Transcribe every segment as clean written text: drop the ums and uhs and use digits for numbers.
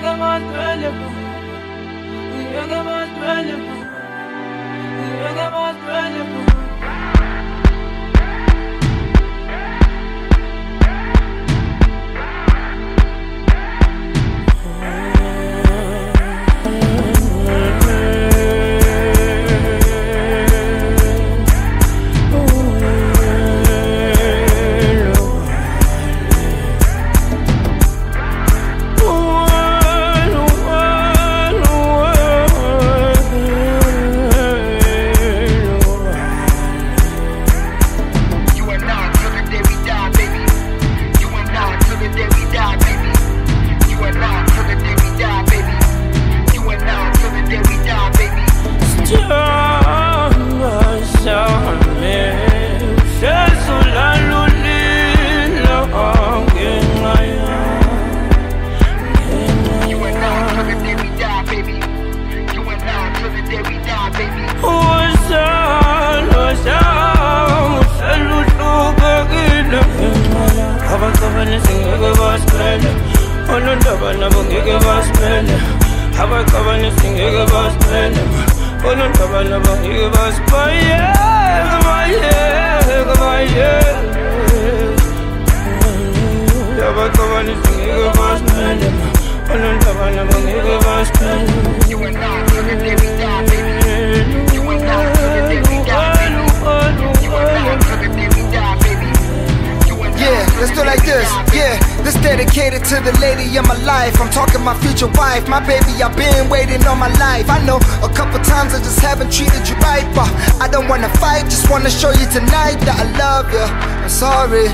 Let's do it like this, yeah. This dedicated to the lady of my life. I'm talking my future wife, my baby. I've been waiting all my life. I know a couple times I just haven't treated you right, but I don't wanna fight, just wanna show you tonight that I love you. I'm sorry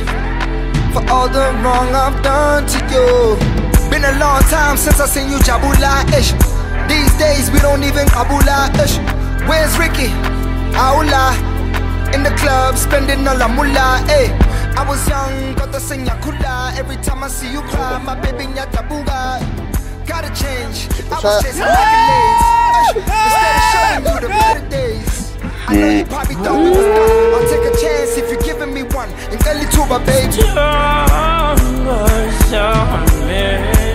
for all the wrong I've done to you. Been a long time since I seen you jabula-ish. These days we don't even kabula-ish. Where's Ricky? Aula. In the club, spending all the mullah, eh. I was young, got the sing yakula. Every time I see you cry, my baby nyatabuga. Gotta change, I was chasing accolades instead of showing you the better days. I know you probably thought we was done. I'll take a chance if you're giving me one. And tell you to my baby.